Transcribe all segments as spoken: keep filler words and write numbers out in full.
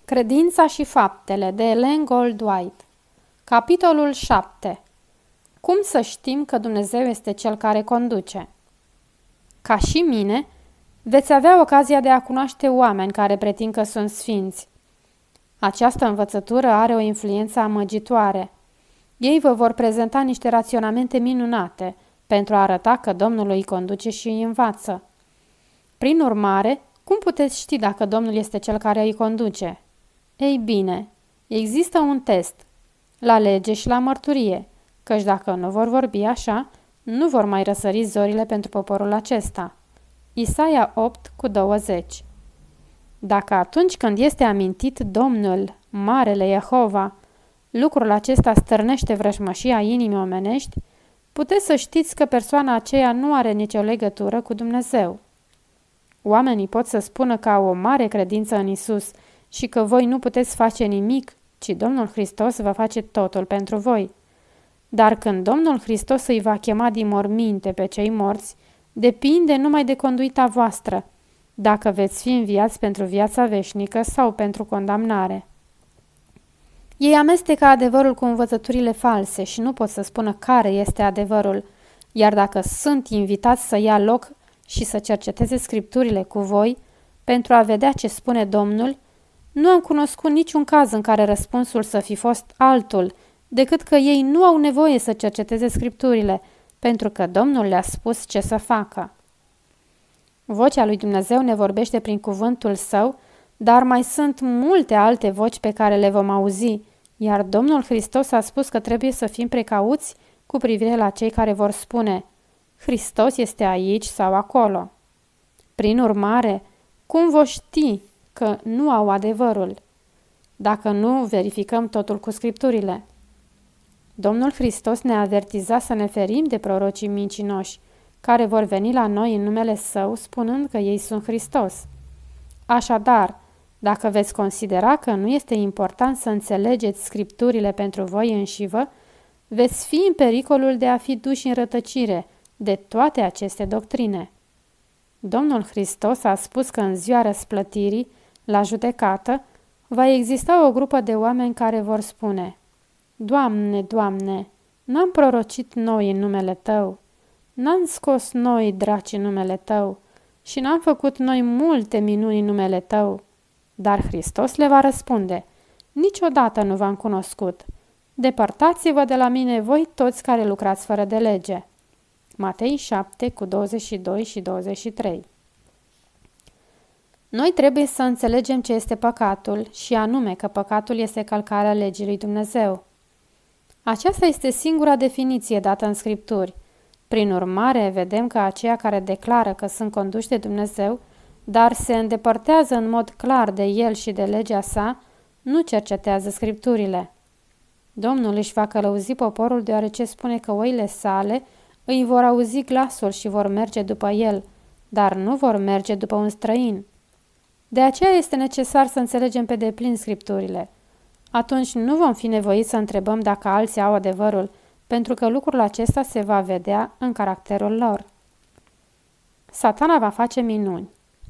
Credința și faptele de Ellen Goldwhite. Capitolul șapte. Cum să știm că Dumnezeu este Cel care conduce? Ca și mine, veți avea ocazia de a cunoaște oameni care pretind că sunt sfinți. Această învățătură are o influență amăgitoare. Ei vă vor prezenta niște raționamente minunate pentru a arăta că Domnul îi conduce și îi învață. Prin urmare, cum puteți ști dacă Domnul este Cel care îi conduce? Ei bine, există un test, la lege și la mărturie, căci dacă nu vor vorbi așa, nu vor mai răsări zorile pentru poporul acesta. Isaia opt cu douăzeci. Dacă atunci când este amintit Domnul, Marele Jehova, lucrul acesta stârnește vrăjmășia inimii omenești, puteți să știți că persoana aceea nu are nicio legătură cu Dumnezeu. Oamenii pot să spună că au o mare credință în Isus și că voi nu puteți face nimic, ci Domnul Hristos va face totul pentru voi. Dar când Domnul Hristos îi va chema din morminte pe cei morți, depinde numai de conduita voastră, dacă veți fi înviați pentru viața veșnică sau pentru condamnare. Ei amestecă adevărul cu învățăturile false și nu pot să spună care este adevărul, iar dacă sunt invitați să ia loc și să cerceteze scripturile cu voi pentru a vedea ce spune Domnul, nu am cunoscut niciun caz în care răspunsul să fi fost altul, decât că ei nu au nevoie să cerceteze scripturile, pentru că Domnul le-a spus ce să facă. Vocea lui Dumnezeu ne vorbește prin cuvântul Său, dar mai sunt multe alte voci pe care le vom auzi, iar Domnul Hristos a spus că trebuie să fim precauți cu privire la cei care vor spune: Hristos este aici sau acolo. Prin urmare, cum vor ști că nu au adevărul, dacă nu verificăm totul cu scripturile? Domnul Hristos ne avertiza să ne ferim de prorocii mincinoși, care vor veni la noi în numele Său, spunând că ei sunt Hristos. Așadar, dacă veți considera că nu este important să înțelegeți scripturile pentru voi înșivă, veți fi în pericolul de a fi duși în rătăcire de toate aceste doctrine. Domnul Hristos a spus că în ziua răsplătirii, la judecată, va exista o grupă de oameni care vor spune: Doamne, Doamne, n-am prorocit noi în numele Tău, n-am scos noi draci în numele Tău și n-am făcut noi multe minuni în numele Tău. Dar Hristos le va răspunde: Niciodată nu v-am cunoscut. Depărtați-vă de la mine voi toți care lucrați fără de lege. Matei șapte cu douăzeci și doi și douăzeci și trei. Noi trebuie să înțelegem ce este păcatul și anume că păcatul este călcarea legii lui Dumnezeu. Aceasta este singura definiție dată în Scripturi. Prin urmare, vedem că aceia care declară că sunt conduși de Dumnezeu, dar se îndepărtează în mod clar de El și de legea sa, nu cercetează Scripturile. Domnul își va călăuzi poporul deoarece spune că oile sale îi vor auzi glasul și vor merge după el, dar nu vor merge după un străin. De aceea este necesar să înțelegem pe deplin Scripturile. Atunci nu vom fi nevoiți să întrebăm dacă alții au adevărul, pentru că lucrul acesta se va vedea în caracterul lor. Satana va face minuni.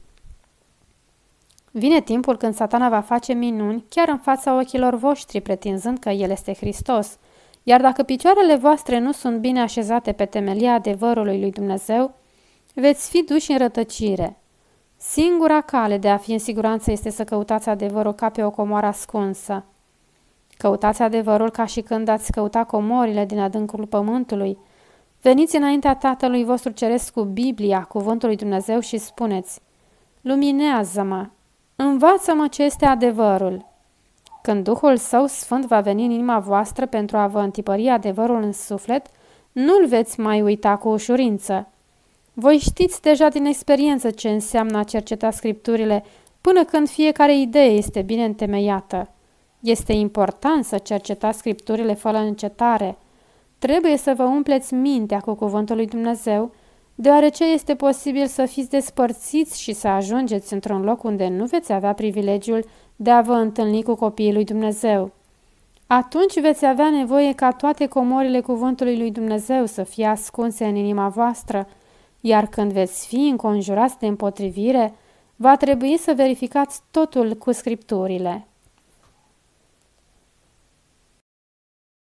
Vine timpul când Satana va face minuni chiar în fața ochilor voștri, pretinzând că El este Hristos, iar dacă picioarele voastre nu sunt bine așezate pe temelia adevărului lui Dumnezeu, veți fi duși în rătăcire. Singura cale de a fi în siguranță este să căutați adevărul ca pe o comoară ascunsă. Căutați adevărul ca și când ați căuta comorile din adâncul pământului. Veniți înaintea Tatălui vostru Ceresc cu Biblia, cuvântul lui Dumnezeu și spuneți: Luminează-mă, învață-mă ce este adevărul. Când Duhul Său Sfânt va veni în inima voastră pentru a vă întipări adevărul în suflet, nu-l veți mai uita cu ușurință. Voi știți deja din experiență ce înseamnă a cerceta Scripturile până când fiecare idee este bine întemeiată. Este important să cercetați Scripturile fără încetare. Trebuie să vă umpleți mintea cu cuvântul lui Dumnezeu, deoarece este posibil să fiți despărțiți și să ajungeți într-un loc unde nu veți avea privilegiul de a vă întâlni cu copiii lui Dumnezeu. Atunci veți avea nevoie ca toate comorile cuvântului lui Dumnezeu să fie ascunse în inima voastră, iar când veți fi înconjurați de împotrivire, va trebui să verificați totul cu Scripturile.